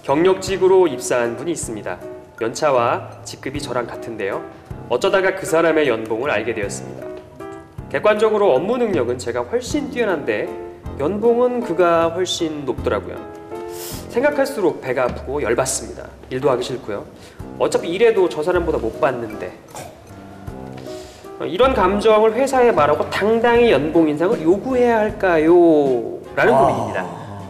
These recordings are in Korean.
경력직으로 입사한 분이 있습니다. 연차와 직급이 저랑 같은데요. 어쩌다가 그 사람의 연봉을 알게 되었습니다. 객관적으로 업무 능력은 제가 훨씬 뛰어난데 연봉은 그가 훨씬 높더라고요. 생각할수록 배가 아프고 열받습니다. 일도 하기 싫고요. 어차피 일해도 저 사람보다 못 받는데. 이런 감정을 회사에 말하고 당당히 연봉 인상을 요구해야 할까요? 라는 고민입니다.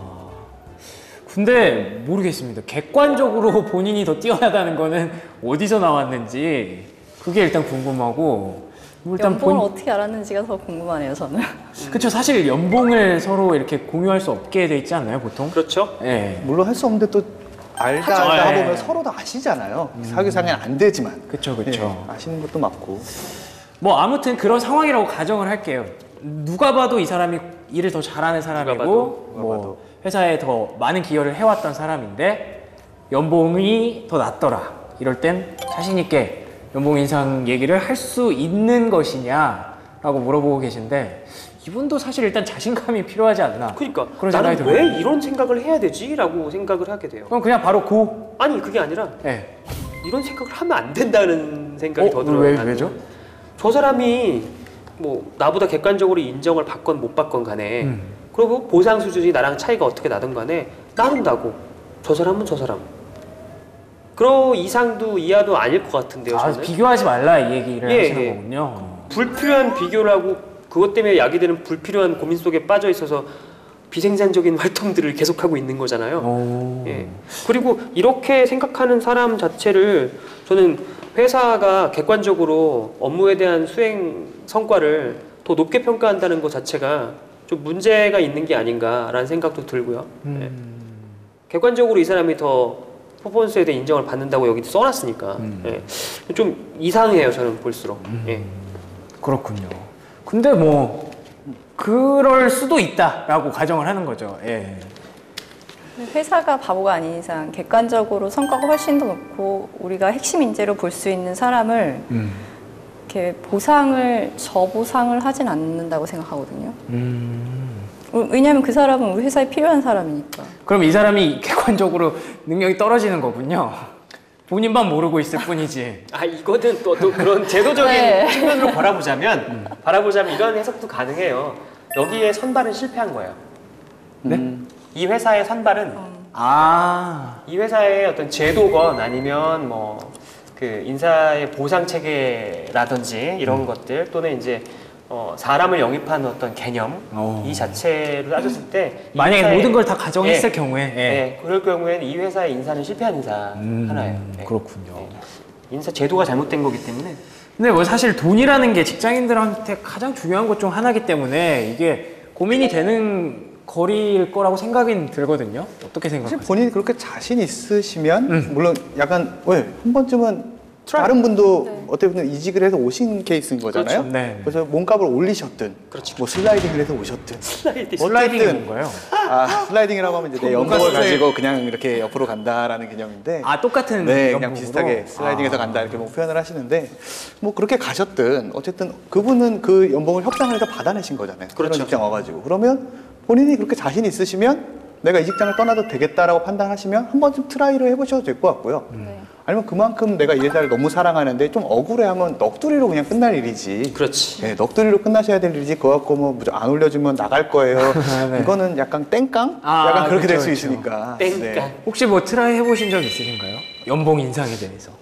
근데 모르겠습니다. 객관적으로 본인이 더 뛰어나다는 거는 어디서 나왔는지 그게 일단 궁금하고, 일단 연봉을 어떻게 알았는지가 더 궁금하네요, 저는. 그쵸, 사실 연봉을 서로 이렇게 공유할 수 없게 돼 있지 않나요, 보통? 그렇죠? 네. 물론 할 수 없는데 또 알다 하죠. 알다 네. 보면 서로 다 아시잖아요. 사교상에는 안 되지만. 그쵸. 아시는 것도 맞고. 뭐 아무튼 그런 상황이라고 가정을 할게요. 누가 봐도 이 사람이 일을 더 잘하는 누가 사람이고 봐도. 뭐 회사에 더 많은 기여를 해왔던 사람인데 연봉이 더 낮더라. 이럴 땐 자신 있게 연봉 인상 얘기를 할 수 있는 것이냐라고 물어보고 계신데, 이분도 사실 일단 자신감이 필요하지 않나. 그러니까 그런 나는 생각이 들어요. 왜 이런 생각을 해야 되지? 라고 생각을 하게 돼요. 그럼 그냥 바로 고. 아니 그게 아니라 네. 이런 생각을 하면 안 된다는 생각이 더 들어요. 나는. 왜죠? 저 사람이 뭐 나보다 객관적으로 인정을 받건 못 받건 간에 그리고 보상 수준이 나랑 차이가 어떻게 나든 간에 나른다고. 저 사람은 저 사람. 그런 이상도 이하도 아닐 것 같은데요. 아, 저는. 비교하지 말라 이 얘기를 예, 하시는 예. 거군요. 불필요한 비교를 하고 그것 때문에 야기되는 불필요한 고민 속에 빠져 있어서 비생산적인 활동들을 계속하고 있는 거잖아요. 예. 그리고 이렇게 생각하는 사람 자체를 저는 회사가 객관적으로 업무에 대한 수행 성과를 더 높게 평가한다는 것 자체가 좀 문제가 있는 게 아닌가라는 생각도 들고요. 예. 객관적으로 이 사람이 더 퍼포먼스에 대해 인정을 받는다고 여기 써놨으니까 예. 좀 이상해요. 저는 볼수록. 예. 그렇군요. 근데 뭐 그럴 수도 있다라고 가정을 하는 거죠. 예. 회사가 바보가 아닌 이상 객관적으로 성과가 훨씬 더 높고 우리가 핵심 인재로 볼 수 있는 사람을 이렇게 저보상을 하진 않는다고 생각하거든요. 왜냐하면 그 사람은 우리 회사에 필요한 사람이니까. 그럼 이 사람이 객관적으로 능력이 떨어지는 거군요. 본인만 모르고 있을 뿐이지. 아 이거는 또 그런 제도적인 네. 측면으로 바라보자면 이런 해석도 가능해요. 여기에 선발은 실패한 거예요. 네? 이 회사의 선발은 이 회사의 어떤 제도건 아니면 뭐 그 인사의 보상 체계라든지 이런 것들 또는 이제 사람을 영입하는 어떤 개념 이 자체를 따졌을 때 만약에 회사의, 모든 걸 다 가정했을 예, 경우에 예, 그럴 경우에는 이 회사의 인사는 실패한 인사 하나예요. 예. 그렇군요. 예. 인사 제도가 잘못된 거기 때문에. 근데 뭐 사실 돈이라는 게 직장인들한테 가장 중요한 것 중 하나이기 때문에 이게 고민이 되는 거리일 거라고 생각이 들거든요. 어떻게 사실 생각하세요? 본인이 그렇게 자신 있으시면 물론 약간 한 번쯤은 다른 분도 어떻게 보면 이직을 해서 오신 케이스인 거잖아요. 그렇죠. 네. 그래서 몸값을 올리셨든 그렇죠. 뭐 슬라이딩을 해서 오셨든 슬라이딩이 뭔가요? 슬라이딩이라고 하면 이제 내 연봉을 가지고 그냥 이렇게 옆으로 간다라는 개념인데 아, 똑같은 네, 연봉으로? 그냥 비슷하게 슬라이딩해서 간다 이렇게 뭐 표현을 하시는데 뭐 그렇게 가셨든 어쨌든 그분은 그 연봉을 협상을 해서 받아내신 거잖아요. 그렇죠. 그런 직장 와가지고 그러면 본인이 그렇게 자신 있으시면 내가 이 직장을 떠나도 되겠다라고 판단하시면 한 번쯤 트라이를 해보셔도 될 것 같고요. 아니면 그만큼 내가 이 회사를 너무 사랑하는데 좀 억울해하면 넋두리로 그냥 끝날 일이지. 그렇지. 네, 넋두리로 끝나셔야 될 일이지. 그거 갖고 뭐 안 올려주면 나갈 거예요. 네. 이거는 약간 땡깡? 아, 약간 그렇게 될 그렇죠, 수 그렇죠. 있으니까. 땡깡. 네. 혹시 뭐 트라이 해보신 적 있으신가요? 연봉 인상에 대해서.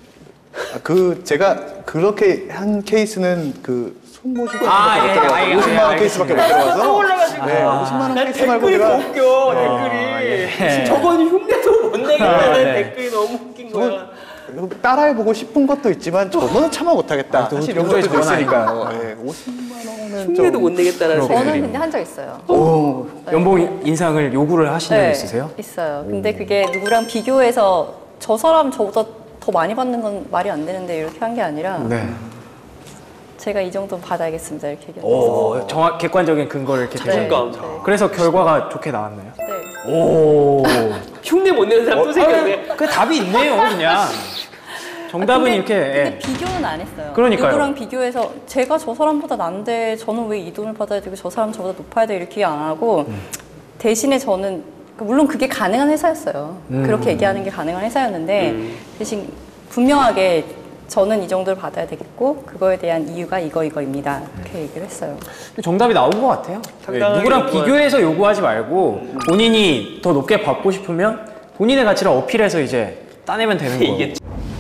제가 그렇게 한 케이스는 그 손모시고 예, 50만 원 케이스밖에 못 들어가서 올라가지고. 네, 50만 원 난 케이스 말고 댓글이 제가 더 웃겨. 댓글이. 저건 흉내도 못 내겠다는 네. 댓글이 너무 웃긴 거야. 따라해보고 싶은 것도 있지만 저거는 참아 못하겠다. 사실 이런 것도 있으니까요. 네, 50만 원은 흉내도 못 내겠다는 저는 댓글이. 근데 한 적 있어요. 연봉 인상을 요구를 하신 적 있으세요? 있어요. 근데 그게 누구랑 비교해서 저 사람 저보다 더 많이 받는 건 말이 안 되는데 이렇게 한 게 아니라 네. 제가 이 정도는 받아야겠습니다 이렇게 얘기했어요. 객관적인 근거를 이렇게 자신감. 네. 그래서 결과가 좋게 나왔나요? 네. 오. 흉내 못 내는 사람 또 생겼네. 그 답이 있네요, 그냥. 정답은 근데, 이렇게. 근데 비교는 안 했어요. 그러니까요. 누구랑 비교해서 제가 저 사람보다 난데 저는 왜 이 돈을 받아야 되고 저 사람 저보다 높아야 돼 이렇게 안 하고 대신에 저는 물론 그게 가능한 회사였어요. 그렇게 얘기하는 게 가능한 회사였는데 대신 분명하게 저는 이 정도를 받아야 되겠고 그거에 대한 이유가 이거입니다. 이렇게 얘기를 했어요. 정답이 나온 것 같아요. 상당히 누구랑 요구한- 비교해서 요구하지 말고 본인이 더 높게 받고 싶으면 본인의 가치를 어필해서 이제 따내면 되는 거예요. 이게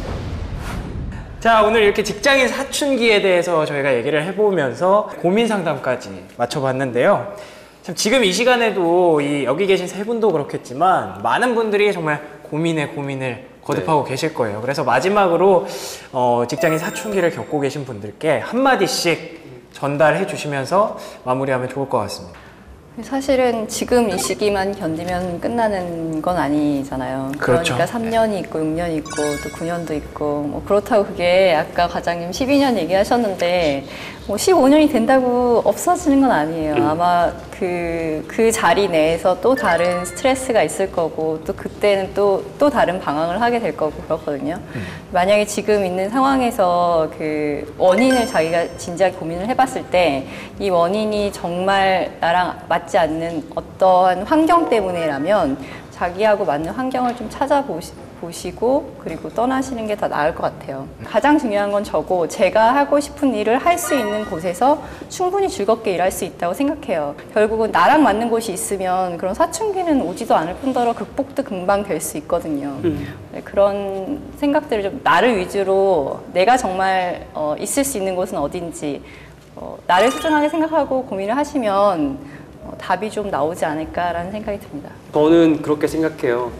자, 오늘 이렇게 직장인 사춘기에 대해서 저희가 얘기를 해보면서 고민 상담까지 맞춰봤는데요. 참 지금 이 시간에도 여기 계신 세 분도 그렇겠지만 많은 분들이 정말 고민을 거듭하고 계실 거예요. 그래서 마지막으로 직장인 사춘기를 겪고 계신 분들께 한마디씩 전달해 주시면서 마무리하면 좋을 것 같습니다. 사실은 지금 이 시기만 견디면 끝나는 건 아니잖아요. 그렇죠. 그러니까 3년이 있고 6년이 있고 또 9년도 있고 뭐 그렇다고 그게 아까 과장님 12년 얘기하셨는데 뭐 15년이 된다고 없어지는 건 아니에요. 아마 그 자리 내에서 또 다른 스트레스가 있을 거고 또 그때는 또 다른 방황을 하게 될 거고 그렇거든요. 만약에 지금 있는 상황에서 그 원인을 자기가 진지하게 고민을 해봤을 때 이 원인이 정말 나랑 맞지 않는 어떠한 환경 때문에라면 자기하고 맞는 환경을 좀 찾아보시고 그리고 떠나시는 게 더 나을 것 같아요. 가장 중요한 건 저고 제가 하고 싶은 일을 할 수 있는 곳에서 충분히 즐겁게 일할 수 있다고 생각해요. 결국은 나랑 맞는 곳이 있으면 그런 사춘기는 오지도 않을 뿐더러 극복도 금방 될 수 있거든요. 네, 그런 생각들을 좀 나를 위주로 내가 정말 있을 수 있는 곳은 어딘지 나를 소중하게 생각하고 고민을 하시면 답이 좀 나오지 않을까라는 생각이 듭니다. 저는 그렇게 생각해요.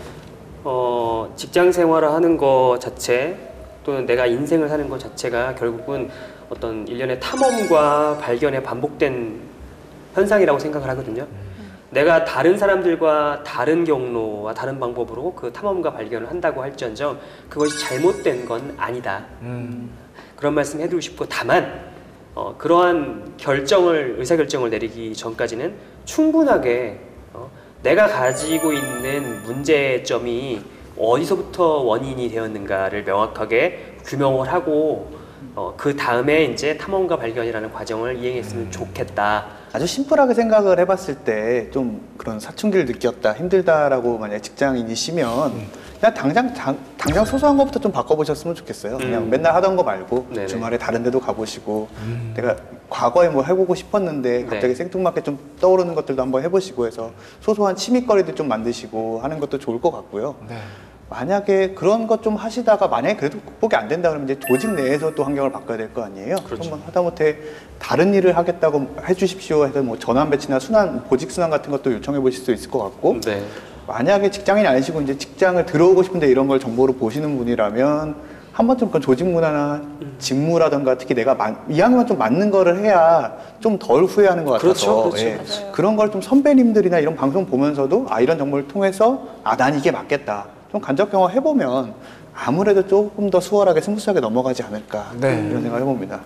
직장 생활을 하는 거 자체 또는 내가 인생을 사는 것 자체가 결국은 어떤 일련의 탐험과 발견의 반복된 현상이라고 생각을 하거든요. 내가 다른 사람들과 다른 경로와 다른 방법으로 그 탐험과 발견을 한다고 할지언정 그것이 잘못된 건 아니다. 그런 말씀 해드리고 싶고 다만 그러한 의사결정을 내리기 전까지는 충분하게 내가 가지고 있는 문제점이 어디서부터 원인이 되었는가를 명확하게 규명을 하고 그 다음에 이제 탐험과 발견이라는 과정을 이행했으면 좋겠다. 아주 심플하게 생각을 해봤을 때 좀 그런 사춘기를 느꼈다, 힘들다라고 만약에 직장인이시면 그냥 당장 소소한 것부터 좀 바꿔보셨으면 좋겠어요. 그냥 맨날 하던 거 말고 네네. 주말에 다른 데도 가보시고 내가 과거에 뭐 해보고 싶었는데 갑자기 네. 생뚱맞게 좀 떠오르는 것들도 한번 해보시고 해서 소소한 취미거리도 좀 만드시고 하는 것도 좋을 것 같고요. 네. 만약에 그런 것 좀 하시다가 만약에 그래도 극복이 안 된다 그러면 이제 조직 내에서 또 환경을 바꿔야 될 거 아니에요. 그렇죠. 그러면 하다못해 다른 일을 하겠다고 해주십시오 해서 뭐 전환 배치나 보직 순환 같은 것도 요청해 보실 수 있을 것 같고 네. 만약에 직장인이 아니시고 이제 직장을 들어오고 싶은데 이런 걸 정보로 보시는 분이라면 한 번쯤 그 조직 문화나 직무라든가 특히 내가 이왕이면 좀 맞는 거를 해야 좀 덜 후회하는 것 같아서 그렇죠. 예. 그런 걸 좀 선배님들이나 이런 방송 보면서도 이런 정보를 통해서 난 이게 맞겠다 좀 간접 경험 해보면 아무래도 조금 더 수월하게 스무스하게 넘어가지 않을까 네. 이런 생각을 해봅니다.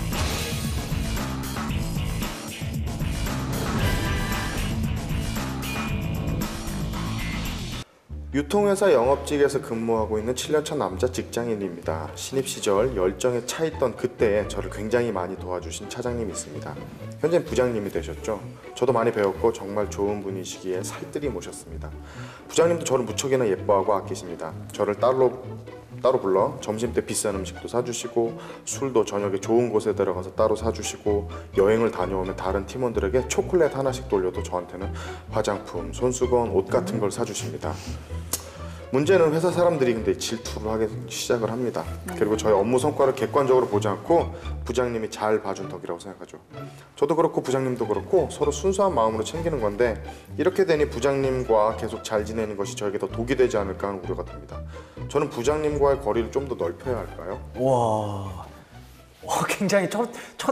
유통회사 영업직에서 근무하고 있는 7년차 남자 직장인입니다. 신입 시절 열정에 차있던 그때에 저를 굉장히 많이 도와주신 차장님이 있습니다. 현재 부장님이 되셨죠. 저도 많이 배웠고 정말 좋은 분이시기에 살뜰히 모셨습니다. 부장님도 저를 무척이나 예뻐하고 아끼십니다. 저를 따로 불러 점심 때 비싼 음식도 사주시고 술도 저녁에 좋은 곳에 들어가서 따로 사주시고 여행을 다녀오면 다른 팀원들에게 초콜릿 하나씩 돌려도 저한테는 화장품, 손수건, 옷 같은 걸 사주십니다. 문제는 회사 사람들이 근데 질투를 하기 시작을 합니다. 그리고 저희 업무 성과를 객관적으로 보지 않고 부장님이 잘 봐준 덕이라고 생각하죠. 저도 그렇고 부장님도 그렇고 서로 순수한 마음으로 챙기는 건데 이렇게 되니 부장님과 계속 잘 지내는 것이 저에게 더 독이 되지 않을까 하는 우려가 듭니다. 저는 부장님과의 거리를 좀 더 넓혀야 할까요? 와, 굉장히 첫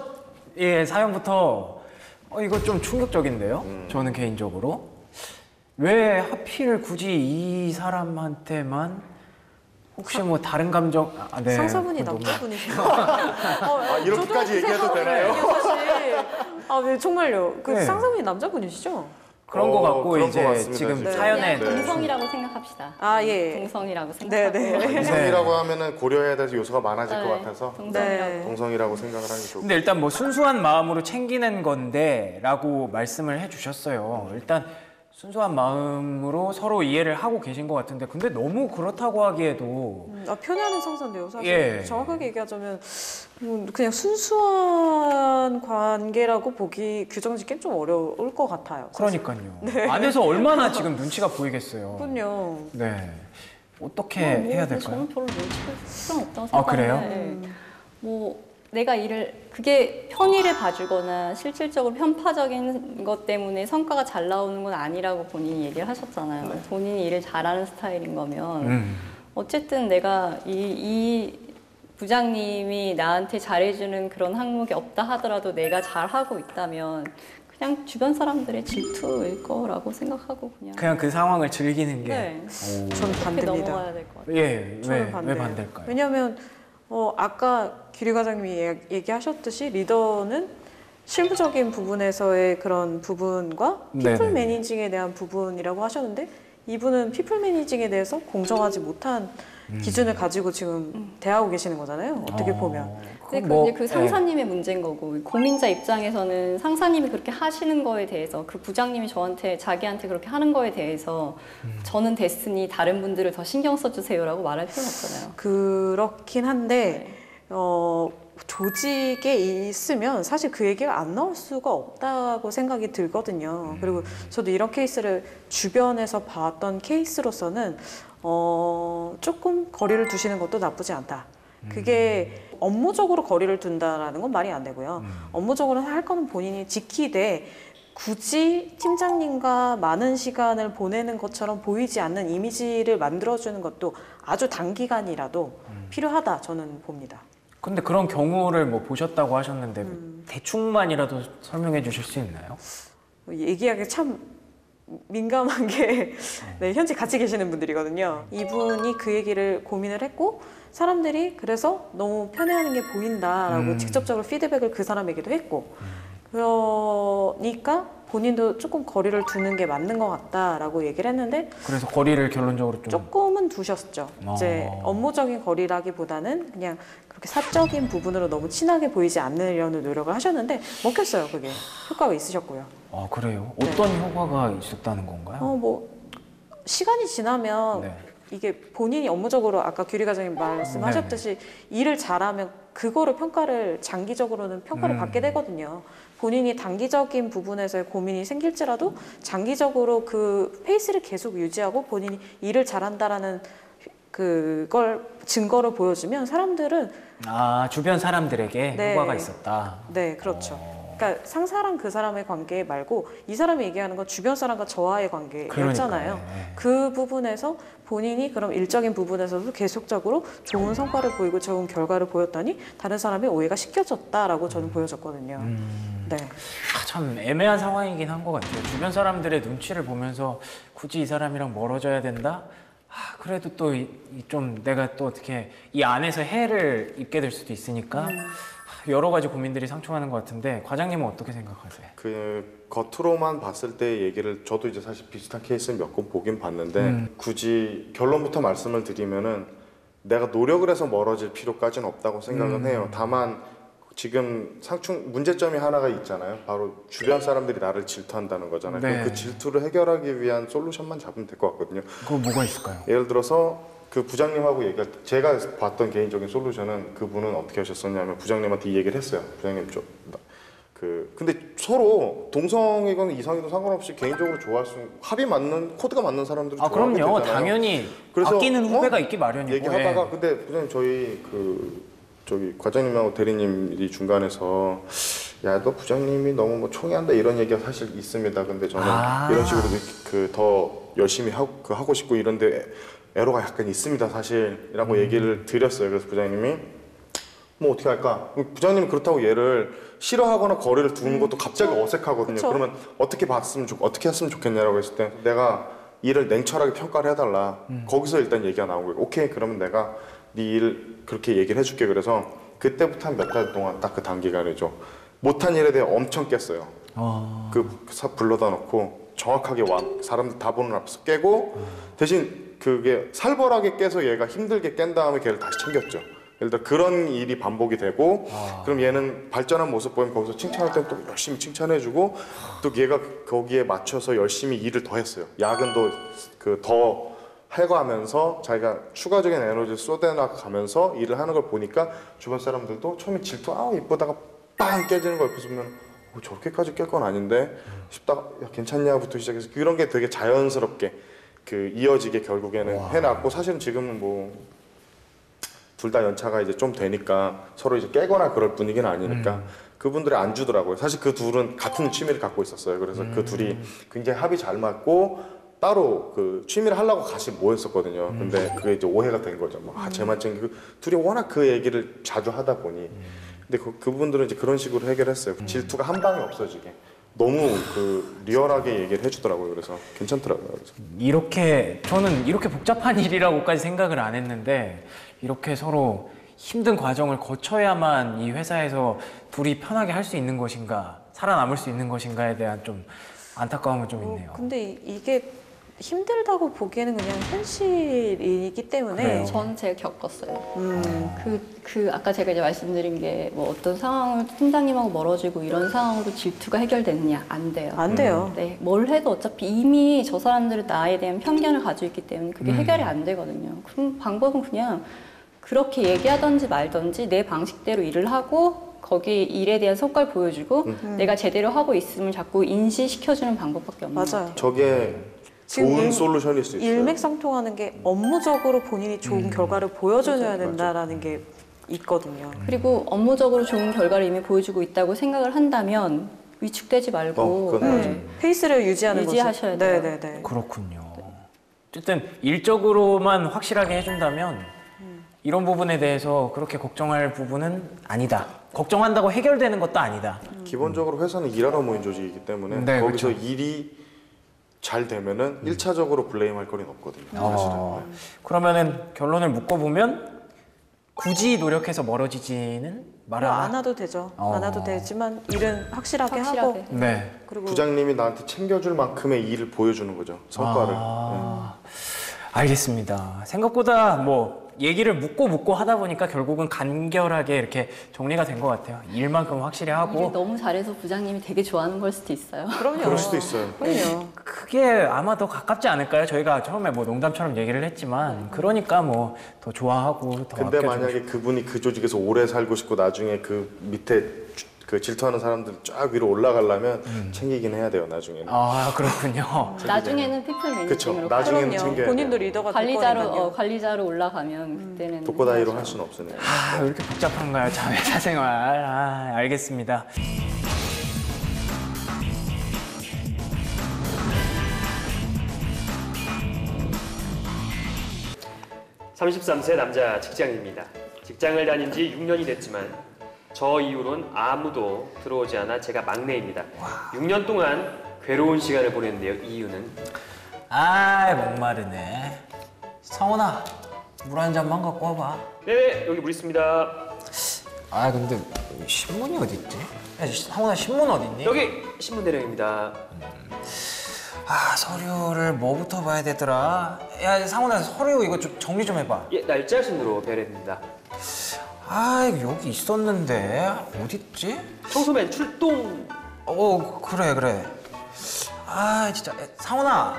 사연부터 이거 좀 충격적인데요. 저는 개인적으로 왜 하필 굳이 이 사람한테만 혹시 뭐 다른 감정? 네. 상사분이 그건 너무- 남자분이시죠? 이렇게까지 얘기해도 되나요? 사실 네, 정말요. 그 네. 상사분이 남자분이시죠? 그런 거 같고 그런 이제 것 같습니다, 지금 진짜. 사연에 그냥 동성이라고 생각합시다. 아 예. 동성이라고 생각하고 네네. 동성이라고 하면은 고려해야 될 요소가 많아질 것 네, 같아서 동성이라고. 네. 동성이라고 생각을 하는 게 좋고. 근데 일단 뭐 순수한 마음으로 챙기는 건데 라고 말씀을 해주셨어요. 일단 순수한 마음으로 서로 이해를 하고 계신 것 같은데 근데 너무 그렇다고 하기에도 편애하는 상사인데요, 사실. 예. 정확하게 얘기하자면 그냥 순수한 관계라고 보기 규정짓기는 좀 어려울 것 같아요. 사실. 그러니까요. 안에서 얼마나 지금 눈치가 보이겠어요. 그럼요. 네. 어떻게 해야 될까요? 저는 별로 눈치가 필요 없다고 아, 그래요? 생각하는데 뭐 내가 그게 편의를 봐주거나 실질적으로 편파적인 것 때문에 성과가 잘 나오는 건 아니라고 본인이 얘기를 하셨잖아요. 본인이 일을 잘하는 스타일인 거면 어쨌든 내가 이 부장님이 나한테 잘해주는 그런 항목이 없다 하더라도 내가 잘하고 있다면 그냥 주변 사람들의 질투일 거라고 생각하고 그냥 그 상황을 즐기는 게 네. 오. 저는 그렇게 반대입니다. 넘어가야 될 것 같아요. 예, 저는 왜 반대예요. 반대일까요? 왜냐하면 아까 규리 과장님이 얘기하셨듯이 리더는 실무적인 부분에서의 그런 부분과 피플 네네. 매니징에 대한 부분이라고 하셨는데 이분은 피플 매니징에 대해서 공정하지 못한 기준을 가지고 지금 대하고 계시는 거잖아요. 어떻게 보면. 근데 뭐, 그 상사님의 문제인 거고 고민자 입장에서는 상사님이 그렇게 하시는 거에 대해서 그 부장님이 자기한테 그렇게 하는 거에 대해서 저는 됐으니 다른 분들을 더 신경 써주세요라고 말할 필요는 없잖아요. 그렇긴 한데 조직에 있으면 사실 그 얘기가 안 나올 수가 없다고 생각이 들거든요. 그리고 저도 이런 케이스를 주변에서 봤던 케이스로서는 조금 거리를 두시는 것도 나쁘지 않다. 그게 업무적으로 거리를 둔다라는 건 말이 안 되고요. 업무적으로 할 거는 본인이 지키되 굳이 팀장님과 많은 시간을 보내는 것처럼 보이지 않는 이미지를 만들어주는 것도 아주 단기간이라도 필요하다 저는 봅니다. 근데 그런 경우를 뭐 보셨다고 하셨는데 대충만이라도 설명해 주실 수 있나요? 얘기하기 참 민감한 게 네, 현재 같이 계시는 분들이거든요. 이분이 그 얘기를 고민을 했고 사람들이 그래서 너무 편애하는 게 보인다라고 직접적으로 피드백을 그 사람에게도 했고 그러니까 본인도 조금 거리를 두는 게 맞는 것 같다라고 얘기를 했는데 그래서 거리를 결론적으로 좀 조금은 두셨죠. 이제 업무적인 거리라기보다는 그냥 그렇게 사적인 부분으로 너무 친하게 보이지 않으려는 노력을 하셨는데 먹혔어요. 그게 효과가 있으셨고요. 아 그래요? 어떤 효과가 있었다는 건가요? 뭐 시간이 지나면 네. 이게 본인이 업무적으로 아까 규리 과장님 말씀하셨듯이 일을 잘하면 그거를 장기적으로는 평가를 받게 되거든요. 본인이 단기적인 부분에서의 고민이 생길지라도 장기적으로 그 페이스를 계속 유지하고 본인이 일을 잘한다라는 그걸 증거를 보여주면 사람들은 주변 사람들에게 네. 효과가 있었다. 네, 그렇죠. 그러니까 상사랑 그 사람의 관계 말고 이 사람이 얘기하는 건 주변 사람과 저와의 관계였잖아요. 그러니까요. 그 부분에서 본인이 그럼 일적인 부분에서도 계속적으로 좋은 성과를 보이고 좋은 결과를 보였더니 다른 사람이 오해가 시켜졌다라고 저는 보여졌거든요. 네. 참 애매한 상황이긴 한 것 같아요. 주변 사람들의 눈치를 보면서 굳이 이 사람이랑 멀어져야 된다? 그래도 또 좀 내가 또 어떻게 이 안에서 해를 입게 될 수도 있으니까 여러 가지 고민들이 상충하는 것 같은데 과장님은 어떻게 생각하세요? 그 겉으로만 봤을 때 얘기를 저도 이제 사실 비슷한 케이스를 몇 건 보긴 봤는데 굳이 결론부터 말씀을 드리면은 내가 노력을 해서 멀어질 필요까지는 없다고 생각은 해요. 다만 지금 문제점이 하나가 있잖아요. 바로 주변 사람들이 나를 질투한다는 거잖아요. 네. 그럼 그 질투를 해결하기 위한 솔루션만 잡으면 될 것 같거든요. 그거 뭐가 있을까요? 예를 들어서 그 부장님하고 얘기할 때 제가 봤던 개인적인 솔루션은 그분은 어떻게 하셨었냐면 부장님한테 이 얘기를 했어요. 부장님 근데 서로 동성이건 이성이건 상관없이 개인적으로 합이 맞는 코드가 맞는 사람들은 좋아하게 그럼요. 되잖아요. 당연히 그래서 아끼는 후배가 있기 마련이고 얘기하다가 근데 부장님 저희 과장님하고 대리님이 중간에서 야 너 부장님이 너무 뭐 총애한다 이런 얘기가 사실 있습니다. 근데 저는 이런 식으로 더 열심히 하고 싶고 이런데 애로가 약간 있습니다 사실이라고 얘기를 드렸어요. 그래서 부장님이 뭐 어떻게 할까? 부장님이 그렇다고 얘를 싫어하거나 거리를 두는 것도 갑자기 어색하거든요. 그쵸? 그러면 어떻게 했으면 좋겠냐라고 했을 때 내가 일을 냉철하게 평가를 해달라. 거기서 일단 얘기가 나온 거예요. 오케이 그러면 내가 네 일 그렇게 얘기를 해줄게. 그래서 그때부터 한 몇 달 동안 딱 그 단기간이죠. 못한 일에 대해 엄청 깼어요. 불러다 놓고 정확하게 사람들 다 보는 앞에서 깨고 대신 그게 살벌하게 깨서 얘가 힘들게 깬 다음에 걔를 다시 챙겼죠. 예를 들어 그런 일이 반복이 되고 그럼 얘는 발전한 모습 보면 거기서 칭찬할 때는 또 열심히 칭찬해주고 또 얘가 거기에 맞춰서 열심히 일을 더 했어요. 야근도 더 해가면서 자기가 추가적인 에너지를 쏟아나가면서 일을 하는 걸 보니까 주변 사람들도 처음에 질투 이쁘다가 빵 깨지는 거 옆에서 보면 저렇게까지 깰 건 아닌데 싶다가 야 괜찮냐부터 시작해서 그런 게 되게 자연스럽게 이어지게 결국에는 해놨고 사실은 지금은 뭐 둘 다 연차가 이제 좀 되니까 서로 이제 깨거나 그럴 분위기는 아니니까 그분들이 안 주더라고요. 사실 그 둘은 같은 취미를 갖고 있었어요. 그래서 그 둘이 굉장히 합이 잘 맞고 따로 그 취미를 하려고 같이 모였었거든요. 근데 그게 이제 오해가 된 거죠. 쟤만 챙기고 둘이 워낙 그 얘기를 자주 하다 보니 근데 그분들은 이제 그런 식으로 해결했어요. 질투가 한 방에 없어지게. 너무 리얼하게 얘기를 해주더라고요. 그래서 괜찮더라고요. 그래서. 저는 이렇게 복잡한 일이라고까지 생각을 안 했는데, 이렇게 서로 힘든 과정을 거쳐야만 이 회사에서 둘이 편하게 할 수 있는 것인가, 살아남을 수 있는 것인가에 대한 좀 안타까움은 좀 있네요. 근데 이게 힘들다고 보기에는 그냥 현실이기 때문에 전 제가 겪었어요. 아까 제가 이제 말씀드린 게 뭐 어떤 상황을 팀장님하고 멀어지고 이런 상황으로 질투가 해결되느냐? 안 돼요. 안 돼요. 네, 뭘 해도 어차피 이미 저 사람들은 나에 대한 편견을 가지고 있기 때문에 그게 해결이 안 되거든요. 그럼 방법은 그냥 그렇게 얘기하던지 말던지 내 방식대로 일을 하고 거기 일에 대한 성과를 보여주고 내가 제대로 하고 있음을 자꾸 인지시켜주는 방법밖에 없는 것 같아요. 저게 좋은 솔루션일 수 있어요. 일맥상통하는 게 업무적으로 본인이 좋은 결과를 보여줘야 된다라는 게 있거든요. 그리고 업무적으로 좋은 결과를 이미 보여주고 있다고 생각을 한다면 위축되지 말고 그건 맞아요. 페이스를 유지하셔야 돼요. 네네네. 그렇군요. 어쨌든 일적으로만 확실하게 해준다면 이런 부분에 대해서 그렇게 걱정할 부분은 아니다. 걱정한다고 해결되는 것도 아니다. 기본적으로 회사는 일하러 모인 조직이기 때문에 네, 거기서 그렇죠. 일이 잘 되면은 1차적으로 블레임할 거리는 없거든요. 사실은. 그러면은 결론을 묶어보면 굳이 노력해서 멀어지지는 말아라. 안 와도 되죠. 안 와도 되지만 일은 확실하게 하고 확실하게. 네. 그리고 부장님이 나한테 챙겨줄 만큼의 일을 보여주는 거죠. 성과를. 알겠습니다. 생각보다 뭐 얘기를 묻고 하다 보니까 결국은 간결하게 이렇게 정리가 된 것 같아요. 일만큼 확실히 일을 하고 너무 잘해서 부장님이 되게 좋아하는 걸 수도 있어요. 그럼요. 그럴 수도 있어요. 그럼요. 그게 아마 더 가깝지 않을까요? 저희가 처음에 뭐 농담처럼 얘기를 했지만 그러니까 뭐 더 좋아하고 더 근데 아껴주고 만약에 그분이 그 조직에서 오래 살고 싶고 나중에 그 밑에 질투하는 사람들 쫙 위로 올라가려면 챙기긴 해야 돼요. 나중에는. 아 그렇군요. 나중에는 피플 그쵸. 매니징으로 나중에는 그럼요. 챙겨야 본인도 돼요. 리더가 될 거니까요. 관리자로 올라가면 그때는 독고다이로 해야죠. 할 수는 없으니까. 아, 왜 이렇게 복잡한가요? 회사 생활. 알겠습니다. 33세 남자 직장인입니다. 직장을 다닌 지 6년이 됐지만 저 이후로는 아무도 들어오지 않아 제가 막내입니다. 6년 동안 괴로운 시간을 보냈는데요. 이유는 목마르네. 성훈아, 물 한 잔만 갖고 와봐. 네네 여기 물 있습니다. 근데 신문이 어디 있지? 야, 성훈아, 신문 어디 있니? 여기 신문 대령입니다. 서류를 뭐부터 봐야 되더라? 야, 상훈아, 서류 이거 좀 정리 좀 해봐. 예, 날짜 순으로 배열입니다. 여기 있었는데 어딨지? 청소맨 출동. 그래. 진짜. 상훈아!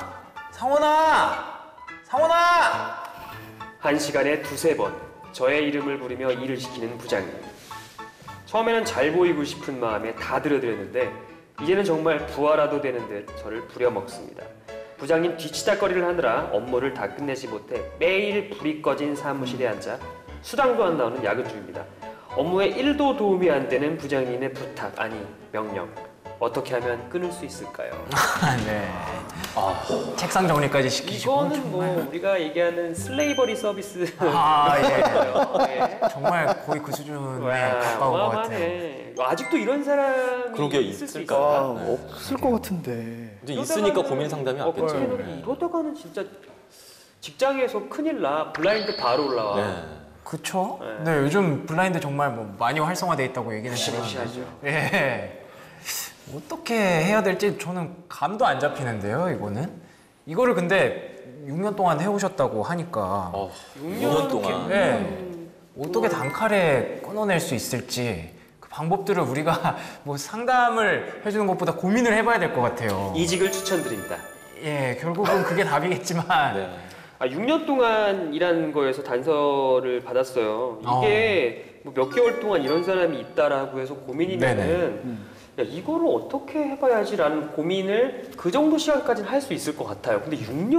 1시간에 2-3번 저의 이름을 부르며 일을 시키는 부장님. 처음에는 잘 보이고 싶은 마음에 다 들어드렸는데 이제는 정말 부하라도 되는 듯 저를 부려먹습니다. 부장님 뒤치다거리를 하느라 업무를 다 끝내지 못해 매일 불이 꺼진 사무실에 앉아 수당도 안 나오는 야근 중입니다. 업무에 1도 도움이 안 되는 부장님의 부탁, 아니 명령. 어떻게 하면 끊을 수 있을까요? 네. 책상 정리까지 시키시고. 이거는 뭐 우리가 얘기하는 슬레이버리 서비스. 예. 정말 거의 그 수준에 가까운 것 같아요. 어마어마하네. 아직도 이런 사람이 그러게 있을 수 있을까? 있을까? 없을 것 같은데. 이제 있으니까 고민 상담이 없겠죠. 이러다가는 진짜 직장에서 큰일 나. 블라인드 바로 올라와. 네. 그쵸? 네, 요즘 블라인드 정말 뭐 많이 활성화돼 있다고 얘기는 무시하죠. 예. 어떻게 해야 될지 저는 감도 안 잡히는데요, 이거는. 이거를 근데 6년 동안 해오셨다고 하니까. 6년 동안. 네. 어떻게 단칼에 끊어낼 수 있을지 그 방법들을 우리가 뭐 상담을 해주는 것보다 고민을 해봐야 될 것 같아요. 이직을 추천드립니다. 예, 결국은 그게 답이겠지만 네. 6년 동안 일한 거에서 단서를 받았어요. 이게 뭐 몇 개월 동안 이런 사람이 있다라고 해서 고민이면은 야, 이거를 어떻게 해봐야지라는 고민을 그 정도 시간까지는 할 수 있을 것 같아요. 근데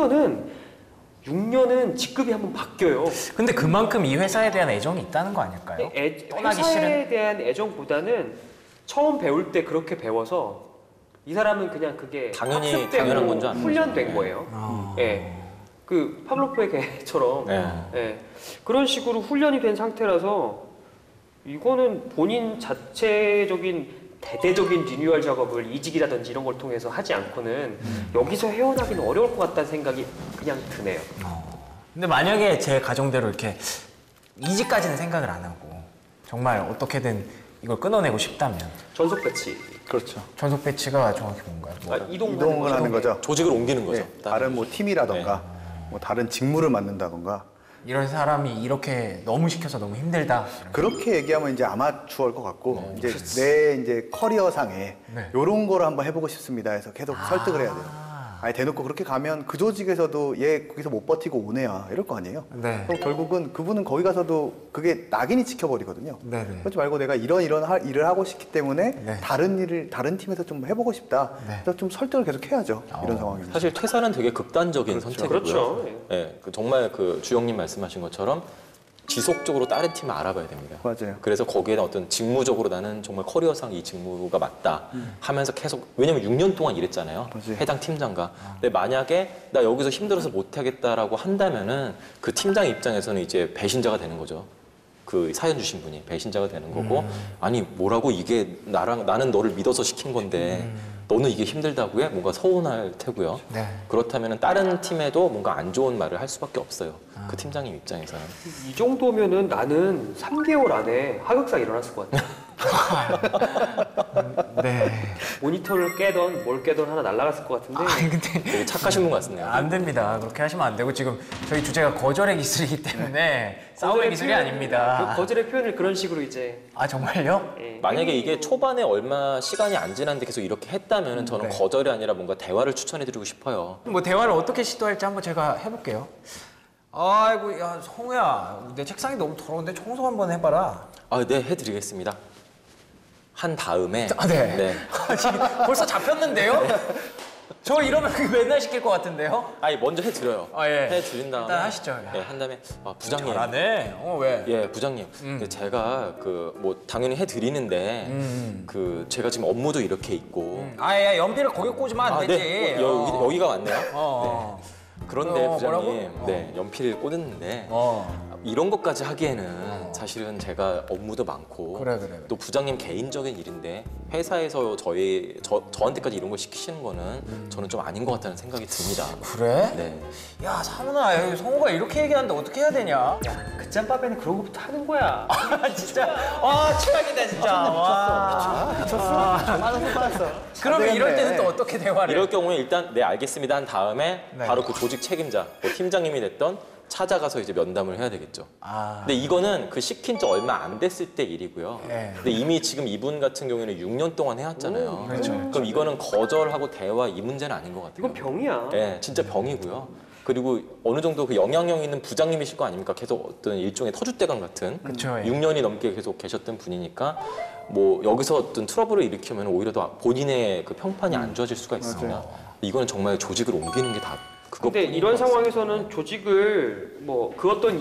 6년은 직급이 한번 바뀌어요. 근데 그만큼 이 회사에 대한 애정이 있다는 거 아닐까요? 떠나기 회사에 싫은 대한 애정보다는 처음 배울 때 그렇게 배워서 이 사람은 그냥 그게 당연히 학습되고 당연한 건줄 아는 훈련된 거죠. 거예요. 예. 그 파블로프의 개처럼 네. 예. 그런 식으로 훈련이 된 상태라서 이거는 본인 자체적인 대대적인 리뉴얼 작업을 이직이라든지 이런 걸 통해서 하지 않고는 여기서 헤어나기는 어려울 것 같다는 생각이 그냥 드네요. 근데 만약에 제 가정대로 이렇게 이직까지는 생각을 안 하고 정말 어떻게든 이걸 끊어내고 싶다면 전속 배치. 그렇죠. 전속 배치가 정확히 뭔가요? 이동을 하는 거죠. 조직을 옮기는 거죠. 예, 다른 뭐 팀이라던가 뭐 다른 직무를 맡는다던가 이런 사람이 이렇게 너무 시켜서 너무 힘들다. 그렇게 얘기하면 이제 아마추어일 것 같고 이제 내 이제 커리어상에 네. 요런 거를 한번 해보고 싶습니다 해서 계속 설득을 해야 돼요. 아니 대놓고 그렇게 가면 그 조직에서도 얘 거기서 못 버티고 오네야 이럴 거 아니에요. 네. 그럼 결국은 그분은 거기 가서도 그게 낙인이 찍혀버리거든요. 네네. 그러지 말고 내가 이런 일을 하고 싶기 때문에 네. 다른 팀에서 좀 해보고 싶다. 네. 그래서 좀 설득을 계속 해야죠. 이런 상황에서. 사실 퇴사는 되게 극단적인 그렇죠. 선택이고요. 그렇죠. 예, 정말 그 주영님 말씀하신 것처럼 지속적으로 다른 팀을 알아봐야 됩니다. 맞아요. 그래서 거기에는 어떤 직무적으로 나는 정말 커리어상 이 직무가 맞다 하면서 계속, 왜냐면 6년 동안 일했잖아요. 맞아요. 해당 팀장과. 근데 만약에 나 여기서 힘들어서 못하겠다라고 한다면은 그 팀장 입장에서는 이제 배신자가 되는 거죠. 그 사연 주신 분이 배신자가 되는 거고, 아니 뭐라고 이게 나는 너를 믿어서 시킨 건데 너는 이게 힘들다고 해? 뭔가 서운할 테고요. 네. 그렇다면 다른 팀에도 뭔가 안 좋은 말을 할 수밖에 없어요. 그 팀장님 입장에서는. 이 정도면은 나는 3개월 안에 하극상 일어났을 것 같아. 네. 모니터를 깨던 뭘 깨던 하나 날아갔을 것 같은데. 아니 근데 되게 착하신 분 같네요. 안 됩니다. 그렇게 하시면 안 되고 지금 저희 주제가 거절의 기술이기 때문에 싸움의 기술이 아닙니다. 그 거절의 표현을 그런 식으로 이제. 아 정말요? 예, 만약에 이게 행위로. 초반에 얼마 시간이 안 지났는데 계속 이렇게 했다면 저는 네. 거절이 아니라 뭔가 대화를 추천해드리고 싶어요. 뭐 대화를 어떻게 시도할지 한번 제가 해볼게요. 아이고 야 성우야 내 책상이 너무 더러운데 청소 한번 해봐라. 아, 네, 해드리겠습니다. 한 다음에. 아 네. 네. 지금 벌써 잡혔는데요? 저 이러면 그게 맨날 시킬 것 같은데요? 아니, 먼저 해드려요. 아, 예. 해드린 다음에. 일단 하시죠. 네, 한 다음에. 아, 부장님. 잘하네. 왜? 예, 부장님. 근데 제가 뭐 당연히 해드리는데 제가 지금 업무도 이렇게 있고. 아야 연필을 거기 꽂으면 안 되지. 네. 여기가 맞네요. 어. 그런데 부장님, 뭐라고? 네, 연필 꽂았는데 어. 이런 것까지 하기에는 사실은 제가 업무도 많고 그래. 또 부장님 개인적인 일인데 회사에서 저한테까지 이런 걸 시키시는 거는 저는 좀 아닌 것 같다는 생각이 듭니다. 그래? 네. 야 사문아 성우가 이렇게 얘기하는데 어떻게 해야 되냐? 야, 그 짬밥에는 그런 것부터 하는 거야. 진짜 최악이다 진짜. 미쳤어. 그러면 이럴 때는 또 어떻게 대화를? 이럴 경우에 일단 네 알겠습니다 한 다음에 네. 바로 그 조직 책임자, 뭐 팀장님이 됐던 찾아가서 이제 면담을 해야 되겠죠. 근데 이거는 그 시킨 지 얼마 안 됐을 때 일이고요. 네. 근데 이미 지금 이분 같은 경우에는 6년 동안 해왔잖아요. 그렇죠. 그럼 이거는 거절하고 대화 이 문제는 아닌 것 같아요. 이건 병이야. 네, 진짜 병이고요. 그리고 어느 정도 그 영향력 있는 부장님이실 거 아닙니까? 계속 어떤 일종의 터줏대감 같은 그쵸, 예. 6년이 넘게 계속 계셨던 분이니까 뭐 여기서 어떤 트러블을 일으키면 오히려 더 본인의 그 평판이 안 좋아질 수가 있습니다. 이거는 정말 조직을 옮기는 게 다 그것. 근데 이런 상황에서는 조직을 뭐 그 어떤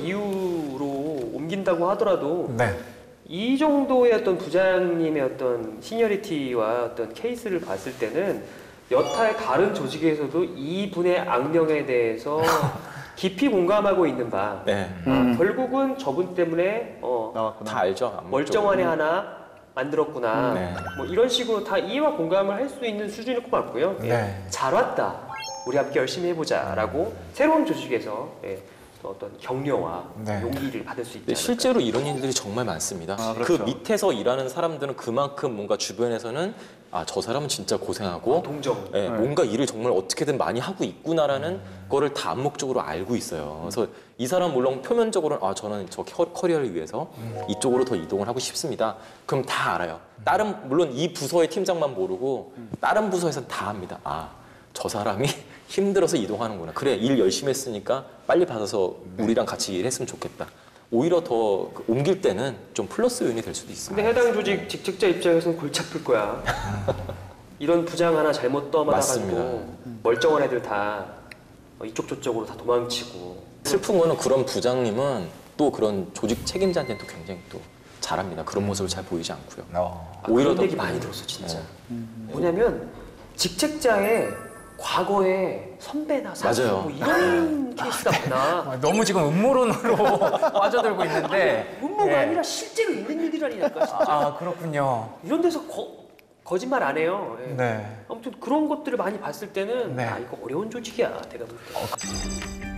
이유로 옮긴다고 하더라도 네. 이 정도의 어떤 부장님의 어떤 시니어리티와 어떤 케이스를 봤을 때는 여타의 다른 조직에서도 이분의 악령에 대해서 깊이 공감하고 있는 바 네, 결국은 저분 때문에 나왔구나. 다 알죠. 암묵적으로. 멀쩡한 애 하나 만들었구나 네. 뭐 이런 식으로 다 이해와 공감을 할 수 있는 수준일 것 같고요. 예. 네. 잘 왔다 우리 함께 열심히 해보자 라고 새로운 조직에서 어떤 격려와 네. 용기를 받을 수 있지 근데 않을까. 실제로 이런 일들이 정말 많습니다. 그렇죠. 그 밑에서 일하는 사람들은 그만큼 뭔가 주변에서는 아, 저 사람은 진짜 고생하고 동정. 예, 뭔가 일을 정말 어떻게든 많이 하고 있구나라는 거를 다 암묵적으로 알고 있어요. 그래서 이 사람 물론 표면적으로는 아, 저는 저 커리어를 위해서 이쪽으로 더 이동을 하고 싶습니다. 그럼 다 알아요. 다른 물론 이 부서의 팀장만 모르고 다른 부서에서는 다 압니다. 아, 저 사람이 힘들어서 이동하는구나. 그래, 일 열심히 했으니까 빨리 받아서 우리랑 같이 일했으면 좋겠다. 오히려 더 옮길 때는 좀 플러스 요인이 될 수도 있습니다. 근데 해당 조직 직책자 입장에서는 골치 아플 거야. 이런 부장 하나 잘못 떠받아가지고 맞습니다. 멀쩡한 애들 다 이쪽 저쪽으로 다 도망치고. 슬픈 거는 그런 부장님은 또 그런 조직 책임자한테는 또 굉장히 또 잘합니다. 그런 모습을 잘 보이지 않고요. 오히려 그런 더 얘기 많이 들었어 진짜. 뭐냐면 직책자의 과거의 선배나 사수 맞아요. 뭐 이런 케이스가 많아. 너무 지금 음모론으로 빠져들고 있는데 음모가 예. 아니라 실제로 있는 일이라니까 진짜. 아 그렇군요. 이런 데서 거짓말 안 해요. 예. 네. 아무튼 그런 것들을 많이 봤을 때는 네. 아 이거 어려운 조직이야 내가 볼 때.